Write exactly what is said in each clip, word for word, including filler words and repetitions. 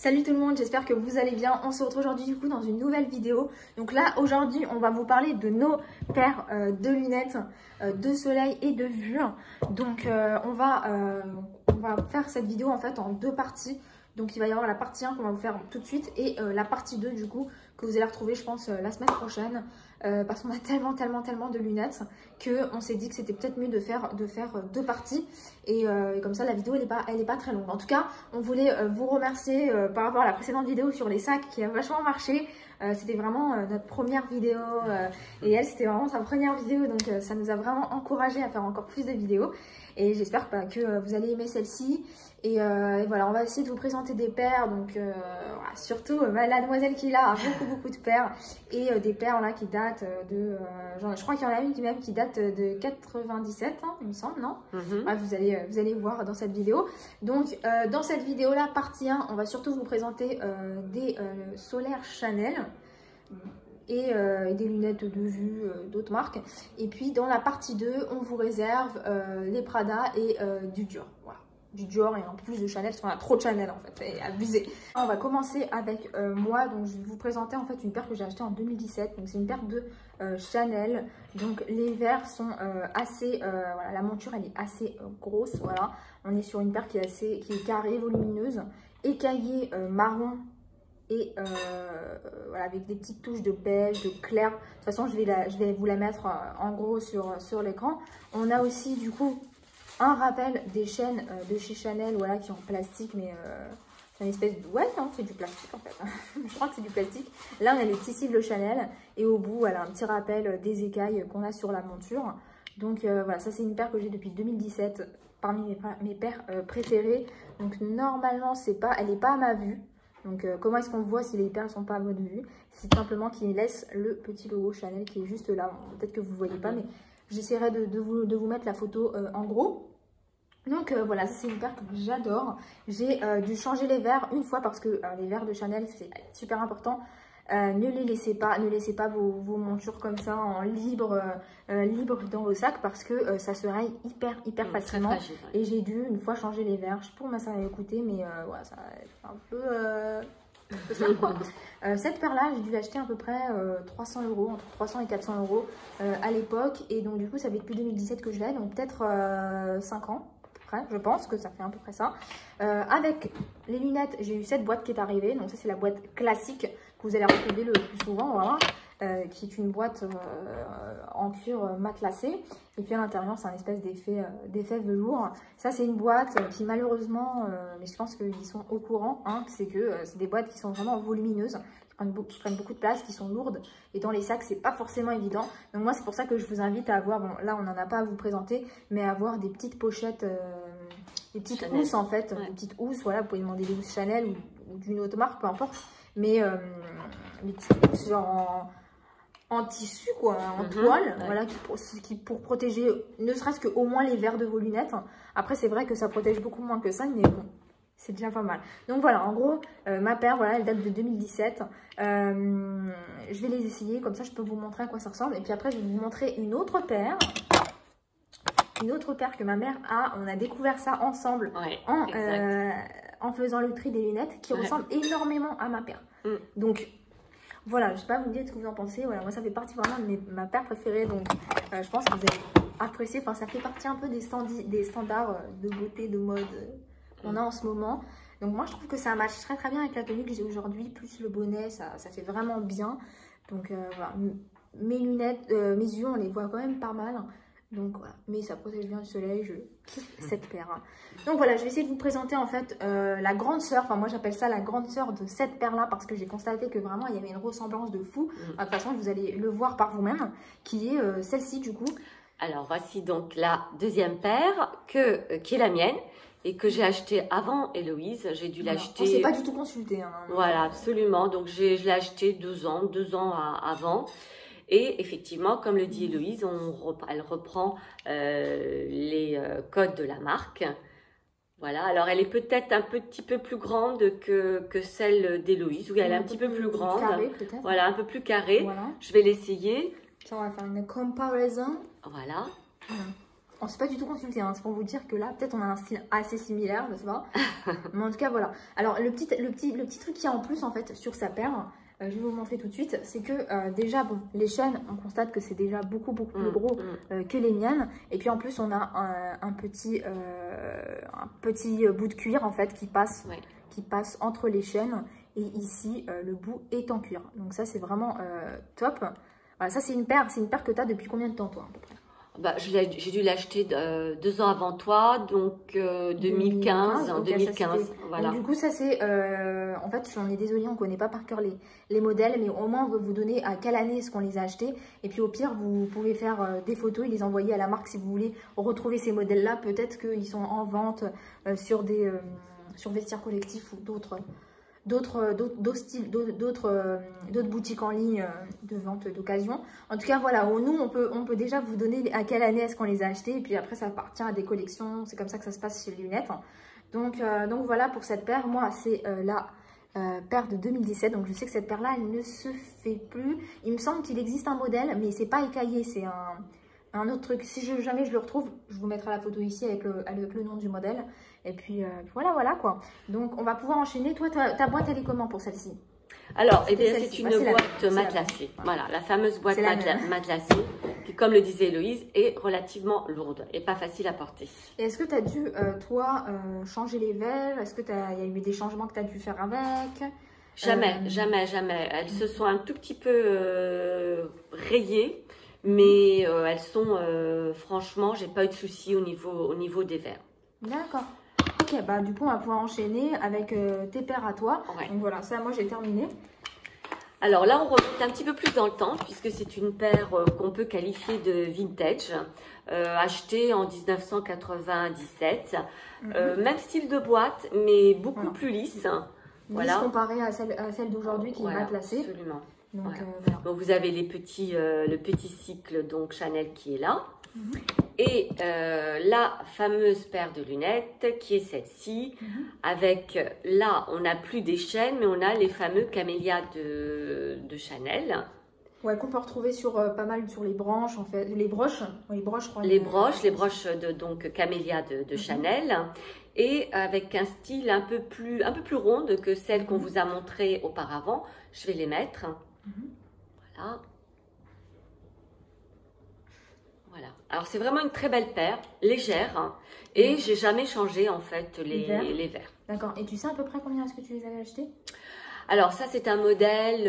Salut tout le monde, j'espère que vous allez bien. On se retrouve aujourd'hui du coup dans une nouvelle vidéo. Donc là aujourd'hui on va vous parler de nos paires euh, de lunettes euh, de soleil et de vue. Donc euh, on, va, euh, on va faire cette vidéo en fait en deux parties. Donc il va y avoir la partie un qu'on va vous faire tout de suite et euh, la partie deux du coup que vous allez retrouver je pense euh, la semaine prochaine. Euh, parce qu'on a tellement tellement tellement de lunettes qu'on s'est dit que c'était peut-être mieux de faire, de faire deux parties et, euh, et comme ça la vidéo elle n'est pas, elle est pas très longue. En tout cas on voulait euh, vous remercier euh, par rapport à la précédente vidéo sur les sacs qui a vachement marché. Euh, c'était vraiment euh, notre première vidéo euh, et elle c'était vraiment sa première vidéo, donc euh, ça nous a vraiment encouragé à faire encore plus de vidéos et j'espère bah, que euh, vous allez aimer celle-ci. Et, euh, et voilà, on va essayer de vous présenter des paires, donc euh, voilà, surtout euh, la demoiselle qui là a beaucoup beaucoup de paires et euh, des paires là qui datent de, euh, genre, je crois qu'il y en a une qui même qui date de quatre-vingt-dix-sept, hein, il me semble, non? Mm-hmm. Ouais, vous allez vous allez voir dans cette vidéo. Donc euh, dans cette vidéo là, partie un, on va surtout vous présenter euh, des euh, solaires Chanel. Et, euh, et des lunettes de vue euh, d'autres marques. Et puis dans la partie deux, on vous réserve euh, les Prada et euh, du Dior. Voilà. Du Dior et en plus de Chanel, parce qu'on a trop de Chanel en fait, c'est abusé. On va commencer avec euh, moi, donc je vais vous présenter en fait une paire que j'ai achetée en deux mille dix-sept. Donc c'est une paire de euh, Chanel. Donc les verres sont euh, assez, euh, voilà, la monture elle est assez euh, grosse, voilà. On est sur une paire qui est assez, qui est carrée, volumineuse, écaillée euh, marron. Et euh, voilà, avec des petites touches de beige, de clair. De toute façon, je vais, la, je vais vous la mettre euh, en gros sur, sur l'écran. On a aussi du coup un rappel des chaînes euh, de chez Chanel, voilà, qui sont en plastique, mais euh, c'est une espèce de... Ouais, non, c'est du plastique en fait. Je crois que c'est du plastique. Là, on a le petit sigle Chanel. Et au bout, voilà, un petit rappel des écailles qu'on a sur la monture. Donc euh, voilà, ça c'est une paire que j'ai depuis deux mille dix-sept, parmi mes, mes paires euh, préférées. Donc normalement, c'est pas, elle n'est pas à ma vue. Donc euh, comment est-ce qu'on voit si les perles ne sont pas à votre vue? C'est simplement qu'il laisse le petit logo Chanel qui est juste là. Peut-être que vous ne voyez pas, mais j'essaierai de, de, vous, de vous mettre la photo euh, en gros. Donc euh, voilà, ça c'est une paire que j'adore. J'ai euh, dû changer les verres une fois parce que euh, les verres de Chanel c'est super important. Euh, ne les laissez pas, ne laissez pas vos, vos montures comme ça en libre, euh, libre dans vos sacs parce que euh, ça se raye hyper hyper mmh, facilement. Fragile, ouais. Et j'ai dû une fois changer les verres. Je sais pas combien ça va coûter, mais euh, voilà, ça va être un peu, euh, un peu cher, quoi. euh, cette paire là, j'ai dû l'acheter à peu près euh, trois cents euros, entre trois cents et quatre cents euros euh, à l'époque. Et donc du coup, ça fait depuis deux mille dix-sept que je l'ai, donc peut-être euh, cinq ans. Je pense que ça fait à peu près ça. Euh, avec les lunettes, j'ai eu cette boîte qui est arrivée. Donc ça, c'est la boîte classique que vous allez retrouver le plus souvent, voilà, euh, qui est une boîte euh, en cuir matelassé. Et puis à l'intérieur, c'est un espèce d'effet euh, d'effet velours. Ça, c'est une boîte qui malheureusement, euh, mais je pense qu'ils sont au courant, hein, c'est que euh, c'est des boîtes qui sont vraiment volumineuses, qui prennent, beaucoup, qui prennent beaucoup de place, qui sont lourdes. Et dans les sacs, c'est pas forcément évident. Donc moi, c'est pour ça que je vous invite à avoir, bon là, on n'en a pas à vous présenter, mais à avoir des petites pochettes... Euh, des petites Chanel. Housses en fait, ouais. Des petites housses, voilà, vous pouvez demander des housses Chanel ou, ou d'une autre marque, peu importe. Mais euh, des petites housses genre en, en tissu quoi, en mm-hmm. toile, ouais. Voilà, qui pour, qui pour protéger ne serait-ce qu'au moins les verres de vos lunettes. Après c'est vrai que ça protège beaucoup moins que ça, mais bon, c'est déjà pas mal. Donc voilà, en gros, euh, ma paire, voilà, elle date de deux mille dix-sept. Euh, je vais les essayer, comme ça je peux vous montrer à quoi ça ressemble. Et puis après je vais vous montrer une autre paire. Une autre paire que ma mère a, on a découvert ça ensemble, ouais, en, euh, en faisant le tri des lunettes, qui ouais. ressemble énormément à ma paire. Mm. Donc voilà, je sais pas vous dire ce que vous en pensez. Voilà, moi ça fait partie vraiment de mes, ma paire préférée, donc euh, je pense que vous allez apprécier. Enfin, ça fait partie un peu des, standi, des standards de beauté, de mode qu'on a en ce moment. Donc moi je trouve que ça match très très bien avec la tenue que j'ai aujourd'hui, plus le bonnet, ça, ça fait vraiment bien. Donc euh, voilà, mes lunettes, euh, mes yeux, on les voit quand même pas mal. Donc voilà, mais ça protège bien le soleil, je kiffe cette paire. Hein. Donc voilà, je vais essayer de vous présenter en fait euh, la grande sœur, enfin moi j'appelle ça la grande sœur de cette paire là parce que j'ai constaté que vraiment il y avait une ressemblance de fou. De toute façon, vous allez le voir par vous-même, qui est euh, celle-ci du coup. Alors voici donc la deuxième paire que, euh, qui est la mienne et que j'ai achetée avant Héloïse. J'ai dû l'acheter... On s'est pas du tout consulté. Hein, voilà, absolument. Donc je l'ai acheté deux ans, deux ans à, avant. Et effectivement, comme le dit Héloïse, on rep elle reprend euh, les euh, codes de la marque. Voilà, alors elle est peut-être un petit peu plus grande que, que celle d'Héloïse. Oui, elle est un, un petit peu plus, plus grande. Carré, voilà, un peu plus carré. Voilà. Je vais l'essayer. Ça, on va faire une comparaison. Voilà. Voilà. On ne s'est pas du tout consulté, hein. C'est pour vous dire que là, peut-être on a un style assez similaire, je sais pas. Mais en tout cas, voilà. Alors, le petit, le petit, le petit truc qu'il y a en plus, en fait, sur sa paire, euh, je vais vous montrer tout de suite, c'est que euh, déjà, bon, les chaînes, on constate que c'est déjà beaucoup, beaucoup plus gros euh, que les miennes. Et puis, en plus, on a un, un, petit, euh, un petit bout de cuir, en fait, qui passe, ouais. qui passe entre les chaînes. Et ici, euh, le bout est en cuir. Donc ça, c'est vraiment euh, top. Voilà, ça, c'est une paire, c'est une paire que tu as depuis combien de temps, toi, à peu près? Bah, j'ai dû l'acheter euh, deux ans avant toi, donc euh, deux mille quinze. En okay, deux mille quinze, ça, voilà. Donc, du coup, ça c'est... Euh, en fait, j'en ai désolée, on ne connaît pas par cœur les, les modèles, mais au moins, on va vous donner à quelle année est-ce qu'on les a achetés. Et puis, au pire, vous pouvez faire euh, des photos et les envoyer à la marque si vous voulez retrouver ces modèles-là. Peut-être qu'ils sont en vente euh, sur des euh, sur Vestiaire Collectif ou d'autres... d'autres d'autres styles, d'autres d'autres boutiques en ligne de vente d'occasion. En tout cas, voilà, nous, on peut, on peut déjà vous donner à quelle année est-ce qu'on les a achetés. Et puis après, ça appartient à des collections. C'est comme ça que ça se passe chez les lunettes. Donc, euh, donc voilà pour cette paire. Moi, c'est euh, la euh, paire de deux mille dix-sept. Donc, je sais que cette paire-là, elle ne se fait plus. Il me semble qu'il existe un modèle, mais c'est pas écaillé. C'est un, un autre truc. Si je, jamais je le retrouve, je vous mettrai la photo ici avec le, avec le nom du modèle. Et puis, euh, voilà, voilà quoi. Donc, on va pouvoir enchaîner. Toi, ta, ta boîte, elle est comment pour celle-ci? Alors, eh bien, c'est une bah, boîte matelassée. La... Voilà, la fameuse boîte matela matelassée, qui, comme le disait Héloïse, est relativement lourde et pas facile à porter. Et est-ce que tu as dû, euh, toi, euh, changer les verres? Est-ce qu'il y a eu des changements que tu as dû faire avec? Jamais, euh... jamais, jamais. Elles se sont un tout petit peu euh, rayées, mais euh, elles sont, euh, franchement, j'ai pas eu de soucis au niveau, au niveau des verres. D'accord. Ok, bah du coup, on va pouvoir enchaîner avec euh, tes paires à toi. Ouais. Donc voilà, ça, moi, j'ai terminé. Alors là, on remonte un petit peu plus dans le temps, puisque c'est une paire euh, qu'on peut qualifier de vintage, euh, achetée en mille neuf cent quatre-vingt-dix-sept. Mm-hmm. euh, même style de boîte, mais beaucoup voilà. plus lisse. Lisse voilà. comparée à celle, à celle d'aujourd'hui qui voilà, est matelassée. Absolument. Donc, voilà. euh, voilà. Donc vous avez les petits, euh, le petit cycle donc Chanel qui est là. Mm-hmm. Et euh, la fameuse paire de lunettes qui est celle-ci, mm-hmm. avec là on n'a plus des chaînes mais on a les fameux camélias de, de Chanel. Ouais, qu'on peut retrouver sur euh, pas mal sur les branches en fait, les broches, les broches, je crois. Les broches, les broches de donc camélia de, de mm-hmm. Chanel, et avec un style un peu plus un peu plus ronde que celle mm-hmm. qu'on vous a montré auparavant. Je vais les mettre. Mm-hmm. Voilà. Voilà. Alors c'est vraiment une très belle paire, légère, hein, et mmh. j'ai jamais changé en fait les, les verres. Les verres. D'accord. Et tu sais à peu près combien est-ce que tu les avais achetés? Alors ça c'est un modèle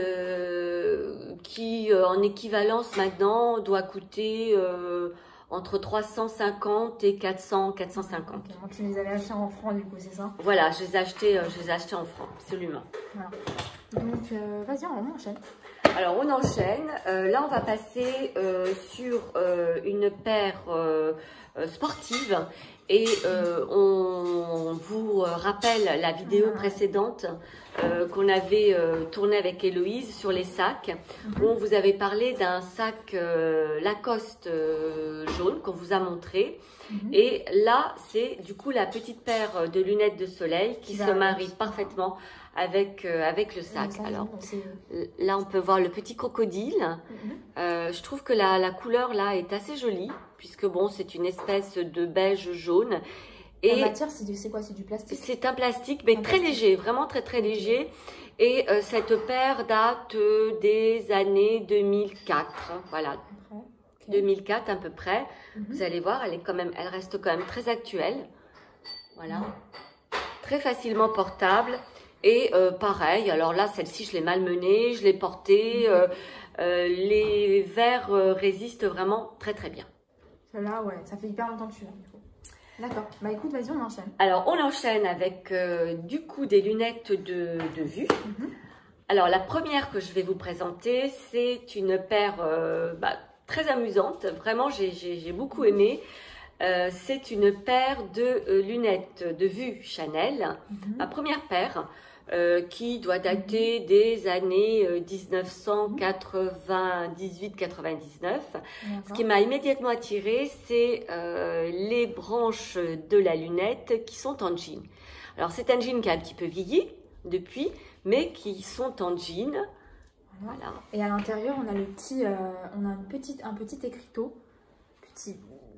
euh, qui euh, en équivalence maintenant doit coûter euh, entre trois cent cinquante et quatre cents, quatre cent cinquante. Okay. Donc tu les avais achetés en francs du coup, c'est ça? Voilà, je les ai achetés, euh, je les ai achetés en francs, absolument. Voilà. Donc euh, vas-y, on enchaîne. Alors on enchaîne, euh, là on va passer euh, sur euh, une paire euh, euh, sportive et euh, on, on vous rappelle la vidéo précédente euh, qu'on avait euh, tournée avec Héloïse sur les sacs, où on vous avait parlé d'un sac euh, Lacoste euh, jaune qu'on vous a montré. Mm-hmm. Et là c'est du coup la petite paire de lunettes de soleil qui se marie parfaitement avec, euh, avec le sac. Alors là on peut voir le petit crocodile. Mm-hmm. euh, je trouve que la, la couleur là est assez jolie, puisque bon c'est une espèce de beige jaune. Et la matière c'est quoi? C'est du plastique? C'est un plastique mais un très plastique. léger, vraiment très très léger. Et euh, cette paire date euh, des années deux mille quatre, voilà. Okay. deux mille quatre à peu près. Mm-hmm. Vous allez voir, elle est quand même, elle reste quand même très actuelle. Voilà, mm-hmm. très facilement portable. Et euh, pareil, alors là, celle-ci, je l'ai malmenée, je l'ai portée. Euh, euh, les verres euh, résistent vraiment très très bien. Celle-là, ouais, ça fait hyper longtemps que tu l'as. D'accord. Bah écoute, vas-y, on enchaîne. Alors, on enchaîne avec euh, du coup des lunettes de, de vue. Mm-hmm. Alors, la première que je vais vous présenter, c'est une paire euh, bah, très amusante. Vraiment, j'ai beaucoup aimé. Euh, c'est une paire de euh, lunettes de vue Chanel. Mm-hmm. Ma première paire. Euh, qui doit dater des années euh, mille neuf cent quatre-vingt-dix-huit quatre-vingt-dix-neuf. Ce qui m'a immédiatement attirée, c'est euh, les branches de la lunette qui sont en jean. Alors c'est un jean qui a un petit peu vieilli depuis, mais qui sont en jean. Voilà. Voilà. Et à l'intérieur, on a le petit, euh, on a une petite, un petit écriteau, petit,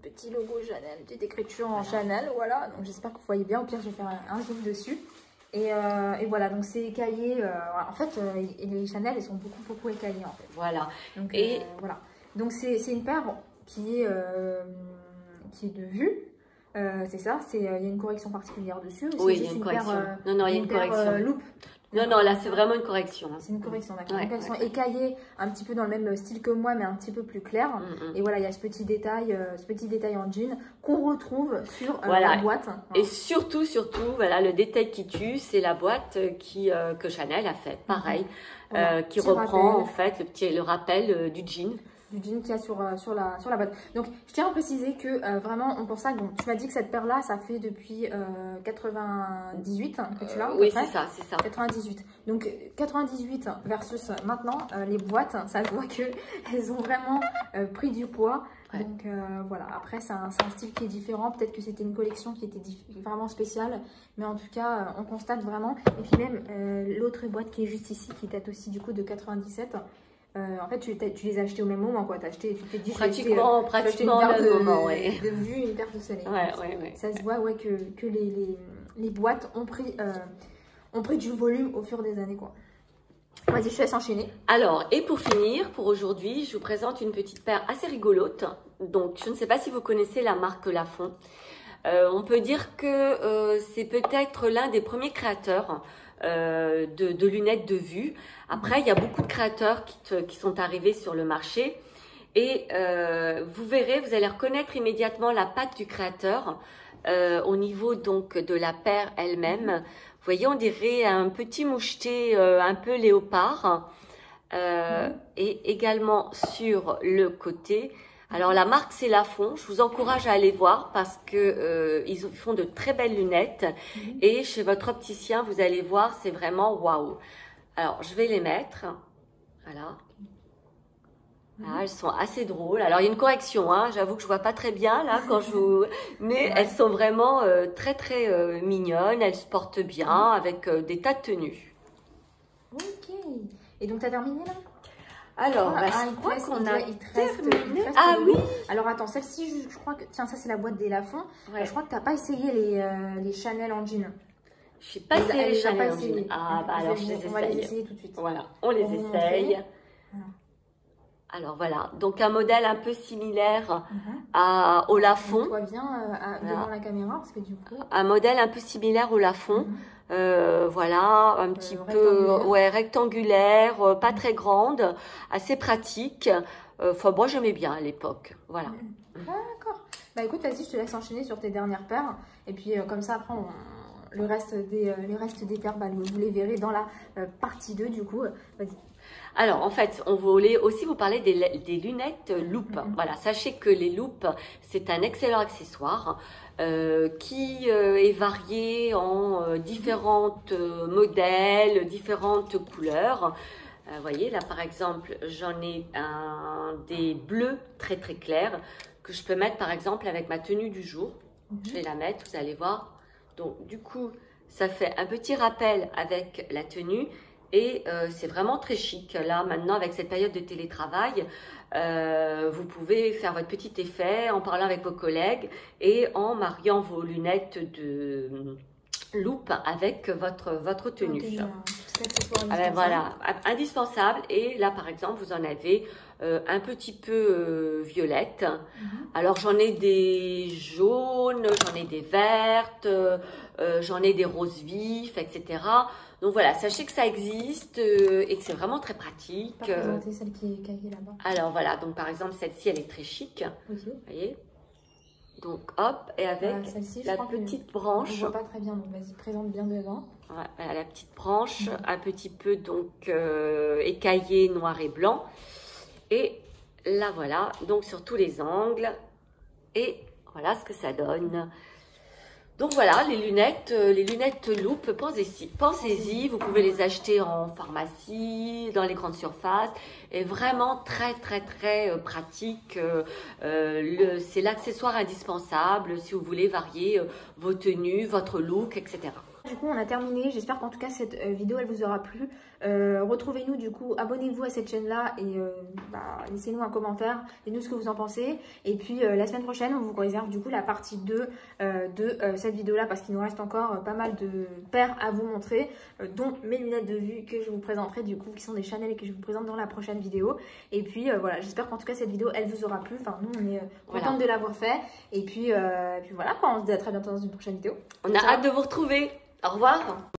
petit logo Chanel, petite écriture en Chanel, voilà. Donc j'espère que vous voyez bien, au pire je vais faire un, un zoom dessus. Et, euh, et voilà, donc c'est écaillé, euh, en fait euh, les Chanel elles sont beaucoup beaucoup écaillées en fait. Voilà. Donc et euh, voilà, donc c'est une paire qui est, euh, qui est de vue. Euh, c'est ça, il euh, y a une correction particulière dessus. Oui, il y a une, une correction. Paire, euh, non, non, il y a une, une paire, correction. Euh, loupe. Non, non, là c'est vraiment une correction. Hein. C'est une correction, d'accord. Ouais, Donc elles ouais, sont ouais. écaillées un petit peu dans le même style que moi, mais un petit peu plus clair. Mm -hmm. Et voilà, il y a ce petit détail, euh, ce petit détail en jean qu'on retrouve sur euh, voilà. la boîte. Et surtout, surtout, voilà, le détail qui tue, c'est la boîte qui, euh, que Chanel a fait, pareil, mm -hmm. voilà. euh, qui petit reprend rappel. en fait le, petit, le rappel euh, du jean. Du jean qu'il y a sur, euh, sur, la, sur la boîte. Donc, je tiens à préciser que euh, vraiment, on pense ça. Donc, tu m'as dit que cette paire-là, ça fait depuis euh, quatre-vingt-dix-huit que tu l'as. Euh, oui, c'est ça, c'est ça. quatre-vingt-dix-huit. Donc, quatre-vingt-dix-huit versus maintenant, euh, les boîtes, ça se voit qu'elles ont vraiment euh, pris du poids. Ouais. Donc, euh, voilà. Après, c'est un, un style qui est différent. Peut-être que c'était une collection qui était vraiment spéciale. Mais en tout cas, euh, on constate vraiment. Et puis même, euh, l'autre boîte qui est juste ici, qui date aussi du coup de quatre-vingt-dix-sept. Euh, en fait, tu, tu les as achetés au même moment, quoi. As acheté, tu t'es dit, pratiquement, acheté, pratiquement une paire de, de, moment, ouais. de vue, une paire de soleil. Ouais, ouais, ouais. Ça se voit, ouais, que, que les, les, les boîtes ont pris, euh, ont pris du volume au fur des années, quoi. Vas-y, je te laisse enchaîner. Alors, et pour finir, pour aujourd'hui, je vous présente une petite paire assez rigolote. Donc, je ne sais pas si vous connaissez la marque Lafon. Euh, on peut dire que euh, c'est peut-être l'un des premiers créateurs Euh, de, de lunettes de vue. Après, il y a beaucoup de créateurs qui, te, qui sont arrivés sur le marché et euh, vous verrez, vous allez reconnaître immédiatement la patte du créateur euh, au niveau donc de la paire elle-même. Vous voyez, on dirait un petit moucheté euh, un peu léopard euh, mmh. et également sur le côté. Alors la marque c'est Lafon, je vous encourage à aller voir parce que euh, ils font de très belles lunettes mmh. et chez votre opticien vous allez voir, c'est vraiment waouh. Alors je vais les mettre, voilà. Mmh. Ah, elles sont assez drôles. Alors il y a une correction, hein. J'avoue que je vois pas très bien là quand je vous... mais ouais. Elles sont vraiment euh, très très euh, mignonnes, elles se portent bien mmh. avec euh, des tas de tenues. Ok, et donc tu as terminé là? Alors, ah, bah, ah, je crois qu'on a terminé. Ah oui. Alors attends, celle-ci, je, je crois que tiens, ça c'est la boîte des Lafon. Ouais. Je crois que t'as pas essayé les, euh, les Chanel en jean. Je sais pas essayé les Chanel en jean. Ah bah on alors je les on va les essayer tout de suite. Voilà, on les on essaye. Voilà. Alors voilà, donc un modèle un peu similaire mm-hmm. à, au Lafon. On voit bien euh, à, voilà. devant la caméra parce que du coup. Un modèle un peu similaire au Lafon. Mm-hmm. Euh, voilà, un petit euh, peu rectangulaire. Ouais, rectangulaire, euh, pas mmh. très grande, assez pratique. Enfin, euh, moi j'aimais bien à l'époque. Voilà. Mmh. D'accord. Bah écoute, vas-y, je te laisse enchaîner sur tes dernières paires. Et puis euh, comme ça, après, on, le, reste des, euh, le reste des paires, bah, vous les verrez dans la euh, partie deux du coup. Vas-y. Alors, en fait, on voulait aussi vous parler des, des lunettes loupes. Mm-hmm. Voilà, sachez que les loupes, c'est un excellent accessoire euh, qui euh, est varié en euh, différentes euh, modèles, différentes couleurs. Euh, voyez, là, par exemple, j'en ai un des bleus très, très clairs que je peux mettre, par exemple, avec ma tenue du jour. Mm-hmm. Je vais la mettre, vous allez voir. Donc, du coup, ça fait un petit rappel avec la tenue. Et euh, c'est vraiment très chic. Là, maintenant, avec cette période de télétravail, euh, vous pouvez faire votre petit effet en parlant avec vos collègues et en mariant vos lunettes de loupe avec votre, votre tenue. Okay, ah ben, voilà, indispensable. Et là, par exemple, vous en avez euh, un petit peu euh, violette. Mm-hmm. Alors, j'en ai des jaunes, j'en ai des vertes, euh, j'en ai des roses vifs, et cetera. Donc voilà, sachez que ça existe euh, et que c'est vraiment très pratique. Pas présenter celle qui est caillée là-bas. Alors voilà, donc par exemple celle-ci, elle est très chic. Ok. Vous voyez. Donc hop, et avec euh, la petite branche. Je ne vois pas très bien, donc vas-y, présente bien devant. Ouais, voilà, la petite branche, mmh. un petit peu donc euh, écaillée noir et blanc. Et là voilà, donc sur tous les angles. Et voilà ce que ça donne. Donc voilà, les lunettes, euh, les lunettes loupe, pensez-y, pensez-y, vous pouvez les acheter en pharmacie, dans les grandes surfaces, et vraiment très très très euh, pratique. Euh, euh, c'est l'accessoire indispensable si vous voulez varier euh, vos tenues, votre look, et cetera. Du coup on a terminé, j'espère qu'en tout cas cette euh, vidéo elle vous aura plu. Euh, retrouvez-nous du coup, abonnez-vous à cette chaîne là et euh, bah, laissez-nous un commentaire, dites-nous ce que vous en pensez. Et puis euh, la semaine prochaine on vous réserve du coup la partie deux euh, de euh, cette vidéo là, parce qu'il nous reste encore euh, pas mal de paires à vous montrer, euh, dont mes lunettes de vue que je vous présenterai du coup, qui sont des Chanel et que je vous présente dans la prochaine vidéo. Et puis euh, voilà, j'espère qu'en tout cas cette vidéo elle vous aura plu. Enfin nous on est euh, contente voilà. de l'avoir fait. Et puis, euh, et puis voilà quoi, on se dit à très bientôt dans une prochaine vidéo. On a Ciao. hâte de vous retrouver. Au revoir.